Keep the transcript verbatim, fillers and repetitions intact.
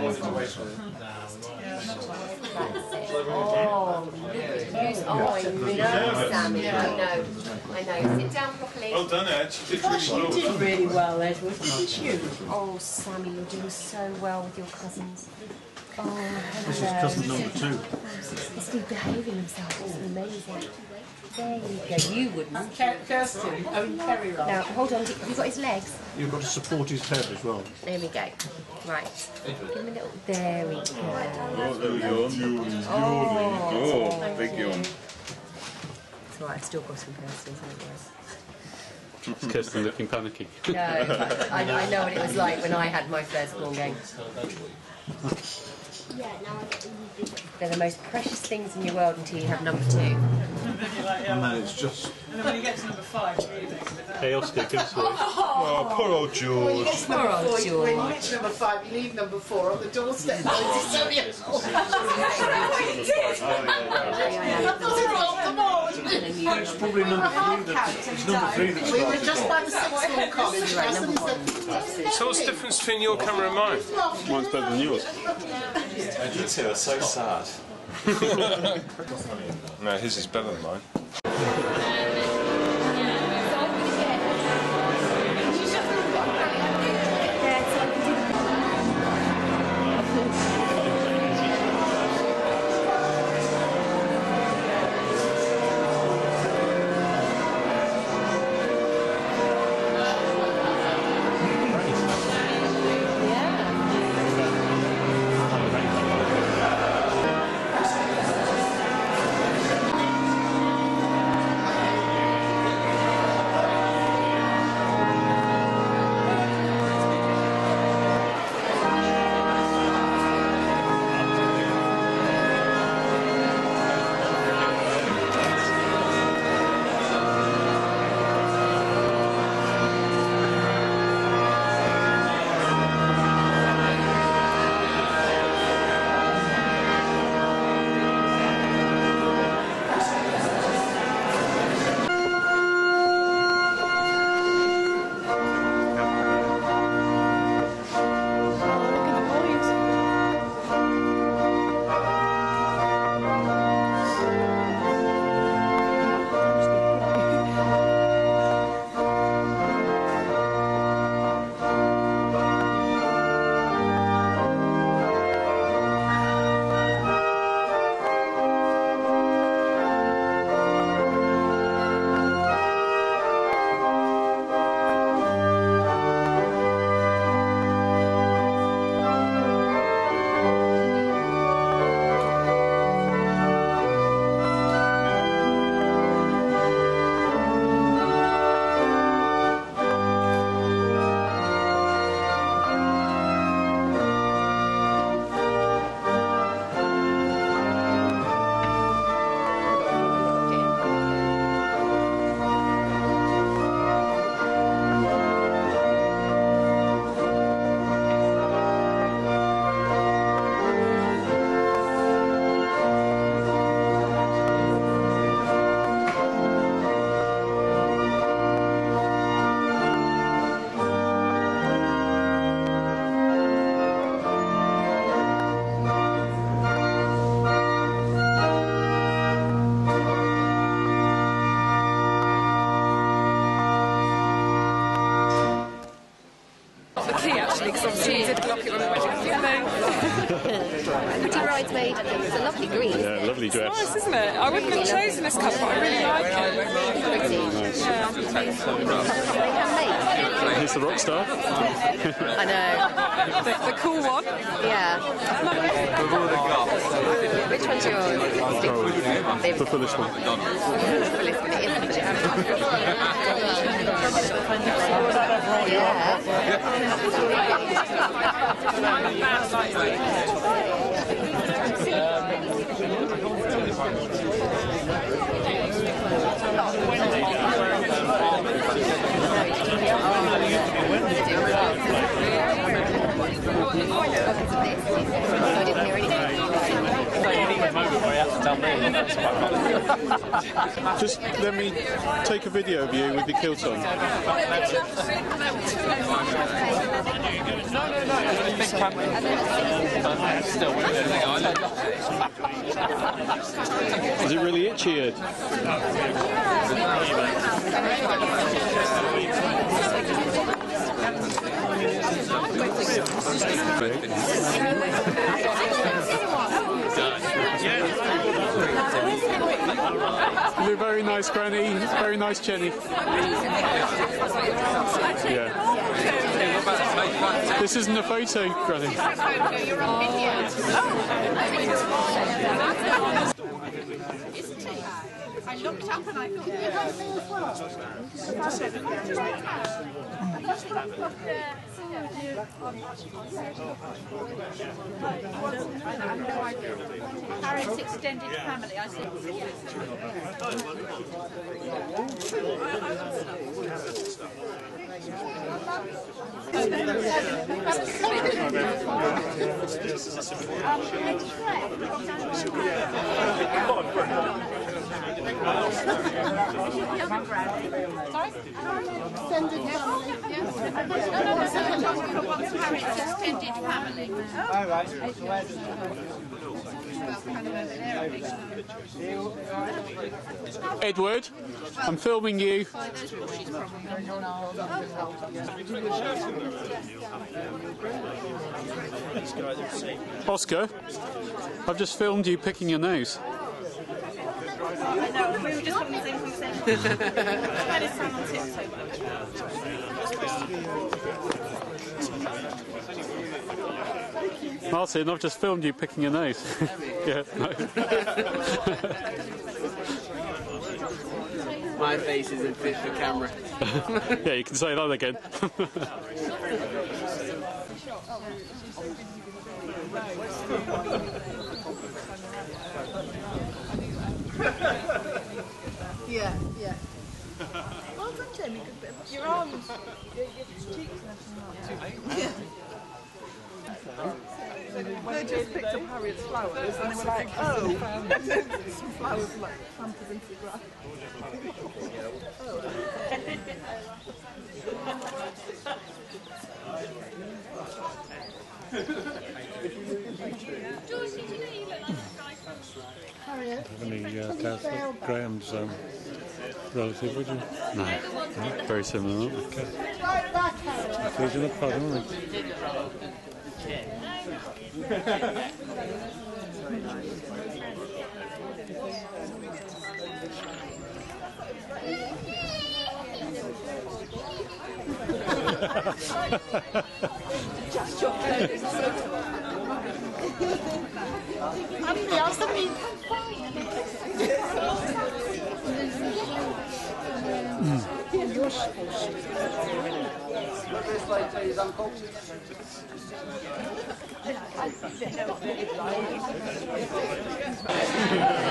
Oh, oh, I know, Sammy. I know. I know. Sit down properly. Well done, Ed. You did really well. You did really well, Edward, didn't you? Oh, Sammy, you're doing so well with your cousins. Oh, hello. This is cousin number two. They're still behaving themselves. It's amazing. There you go. You wouldn't. Kirsten, I mean Kerry, right? Now, hold on. Have you got his legs? You've got to support his head as well. There we go. Right. Give him a little... There we go. Oh, there we go. Oh, oh big yawn. It's all right. I've still got some Kirstens, haven't I? Is Kirsten looking panicky? No, I, I know what it was like when I had my first corn game. They're the most precious things in your world until you have number two. And then it's just... And then when you get to number five, you really make it. Hey, Oscar, give us a voice. Oh, poor old George. When you get to number Poor old four, George. when you reach number five, you leave number four on the doorstep. Oh, so It's probably number three that... It's number three that's we were started just off. by the sixth floor college. So what's the difference between your camera and mine? Mine's better than yours. You two are so sad. No, his is better than mine. Pretty bridesmaid. It's a lovely green. Yeah, lovely dress. It's nice, isn't it? I wouldn't have chosen this colour, but I really like it. Pretty. Nice. Yeah. They handmade. Here's the rock star. I know. The, the cool one. Yeah. Which one's yours? Oh, They- prefer this one. For this one, it is. I didn't hear anything. moment where he had to tell me. That's quite funny. Just let me take a video of you with your kilt on. No, no, no. Big camera. Still, Is it really itchy, Ed? You're very nice, Granny. Very nice, Jenny. Yeah. This isn't a photo, Granny. You're on video. I looked up and I thought, Harriet's extended family, I see. sorry? Extended family. No, no, no, no, what's Harriet's extended family? Edward, I'm filming you. Oscar, I've just filmed you picking your nose. No, we were just on the same consent. Trying to stand on tiptoe. Martin, I've just filmed you picking your nose. Yeah, no. My face isn't fit for camera. Yeah, you can say that again. Yeah, yeah. Well done, Jamie. Good bit. Your arms, your, your cheeks and yeah. They just picked up Harriet's flowers and they were like, oh, and then some flowers were like planted into the ground. Harriet, Any uh, doubt that Graham's um, relative, would you? No. No, very similar, aren't they? right back, Harriet. These are the pod, aren't they? Anybody else that needs Mm.